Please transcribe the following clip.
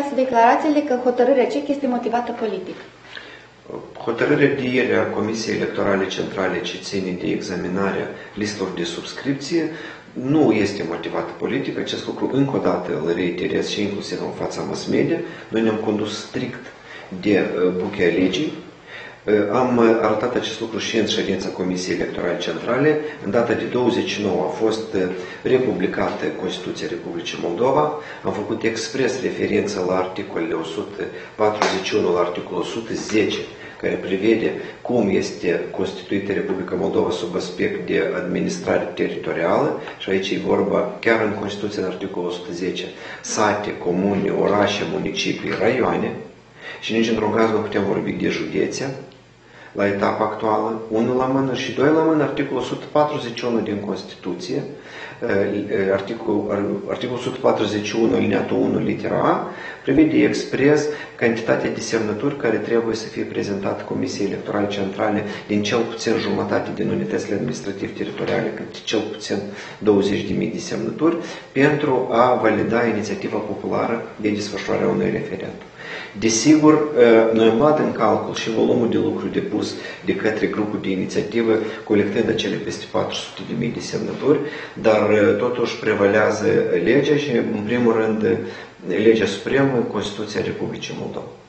comentați declarațiile că hotărârea CEC este motivată politic? Hotărârea de ieri a Comisiei Electorale Centrale ce ține de examinarea listelor de subscripție nu este motivată politic. Acest lucru încă o dată îl reiterez și inclusiv în fața mass media. Noi ne-am condus strict de buchea legii. Am arătat acest lucru și în ședința Comisiei Electorale Centrale. În data de 29 a fost republicată Constituția Republicii Moldova. Am făcut expres referință la articolele 141, la articolul 110, care prevede cum este constituită Republica Moldova sub aspect de administrare teritorială. Și aici e vorba, chiar în Constituție, în articolul 110, sate, comune, orașe, municipii, raioane. Și nici într-un caz nu putem vorbi de județe la etapa actuală, unul la mână și doi la mână, articolul 141 din Constituție, articolul 141, alineatul 1, litera A, prevede expres cantitatea de semnături care trebuie să fie prezentată Comisiei Electorale Centrale din cel puțin jumătate din unitățile administrativ-teritoriale, cât cel puțin 20.000 de semnături, pentru a valida inițiativa populară de desfășurare a unui referendum. Desigur, noi am luat în calcul și volumul de lucru depus de către grupul de inițiativă, colectând acele peste 400.000 de semnături, dar totuși prevalează legea și, în primul rând, legea supremă, Constituția Republicii Moldova.